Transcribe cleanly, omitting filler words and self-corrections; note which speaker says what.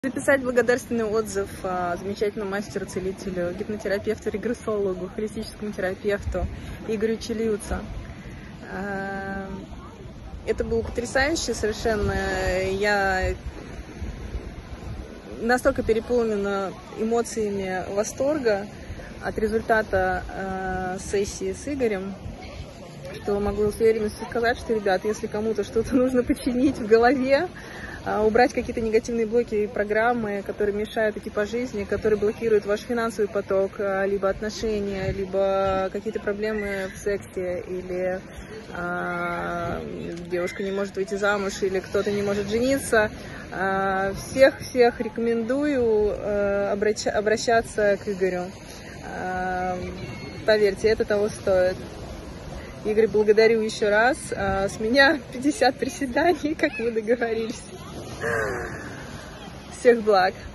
Speaker 1: Записать благодарственный отзыв замечательному мастеру-целителю, гипнотерапевту, регрессологу, холистическому терапевту Игорю Чилиуца. Это было потрясающе совершенно. Я настолько переполнена эмоциями восторга от результата сессии с Игорем, что могу с уверенностью сказать, что, ребят, если кому-то что-то нужно починить в голове, убрать какие-то негативные блоки и программы, которые мешают идти по жизни, которые блокируют ваш финансовый поток, либо отношения, либо какие-то проблемы в сексе, или девушка не может выйти замуж, или кто-то не может жениться, всех рекомендую обращаться к Игорю. Поверьте, это того стоит. Игорь, благодарю еще раз. С меня 50 приседаний, как мы договорились. Всех благ.